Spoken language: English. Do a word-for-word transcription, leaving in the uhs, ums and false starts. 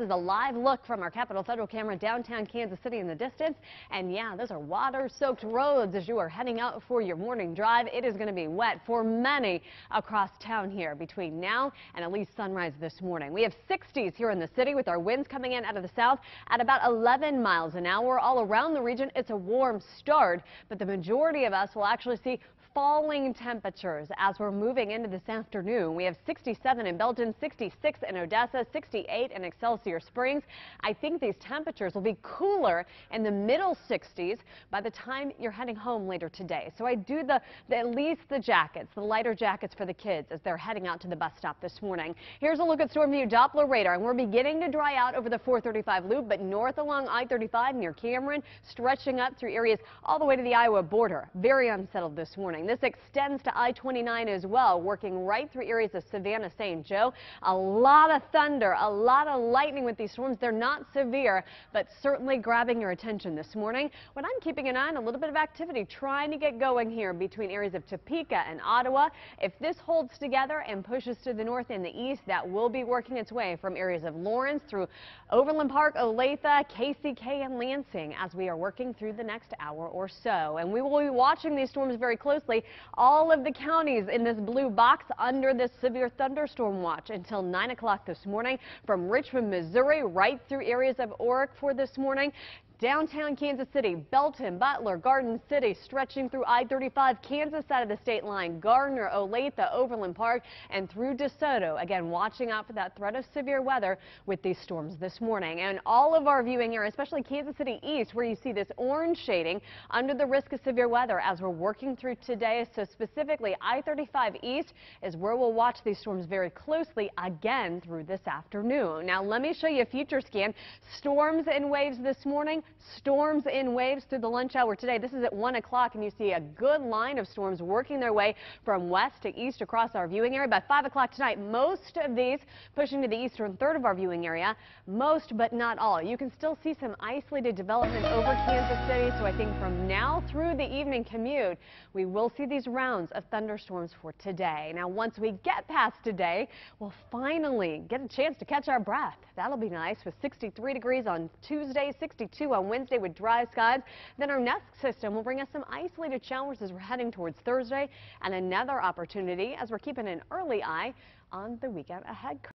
is a live look from our Capitol Federal camera downtown Kansas City in the distance. And yeah, those are water-soaked roads as you are heading out for your morning drive. It is going to be wet for many across town here between now and at least sunrise this morning. We have sixties here in the city with our winds coming in out of the south at about eleven miles an hour. All around the region, it's a warm start, but the majority of us will actually see falling temperatures as we're moving into this afternoon. We have sixty-seven in Belton, sixty-six in Odessa, sixty-eight in Excelsior Springs. I think these temperatures will be cooler in the middle sixties by the time you're heading home later today. So I do the, the at least the jackets, the lighter jackets for the kids as they're heading out to the bus stop this morning. Here's a look at storm view Doppler radar, and we're beginning to dry out over the four thirty-five loop, but north along I thirty-five near Cameron, stretching up through areas all the way to the Iowa border. Very unsettled this morning. This extends to I twenty-nine as well, working right through areas of Savannah, Saint Joe. A lot of thunder, a lot of lightning with these storms. They're not severe, but certainly grabbing your attention this morning. When I'm keeping an eye on a little bit of activity trying to get going here between areas of Topeka and Ottawa. If this holds together and pushes to the north and the east, that will be working its way from areas of Lawrence through Overland Park, Olathe, K C K, and Lansing as we are working through the next hour or so. And we will be watching these storms very closely. All of the counties in this blue box under this severe thunderstorm watch until nine o'clock this morning, from Richmond, Missouri, right through areas of Oric for this morning. Downtown Kansas City, Belton, Butler, Garden City, stretching through I thirty-five, Kansas side of the state line, Gardner, Olathe, Overland Park, and through DeSoto. Again, watching out for that threat of severe weather with these storms this morning. And all of our viewing areas, especially Kansas City East, where you see this orange shading under the risk of severe weather as we're working through today. So specifically, I thirty-five East is where we'll watch these storms very closely again through this afternoon. Now, let me show you a future scan. Storms and waves this morning. Storms in waves through the lunch hour today. This is at one o'clock, and you see a good line of storms working their way from west to east across our viewing area. By five o'clock tonight, most of these pushing to the eastern third of our viewing area. Most, but not all. You can still see some isolated development over Kansas City, so I think from now through the evening commute, we will see these rounds of thunderstorms for today. Now, once we get past today, we'll finally get a chance to catch our breath. That'll be nice with sixty-three degrees on Tuesday, sixty-two on Wednesday with dry skies. Then our next system will bring us some isolated showers as we're heading towards Thursday, and another opportunity as we're keeping an early eye on the weekend ahead.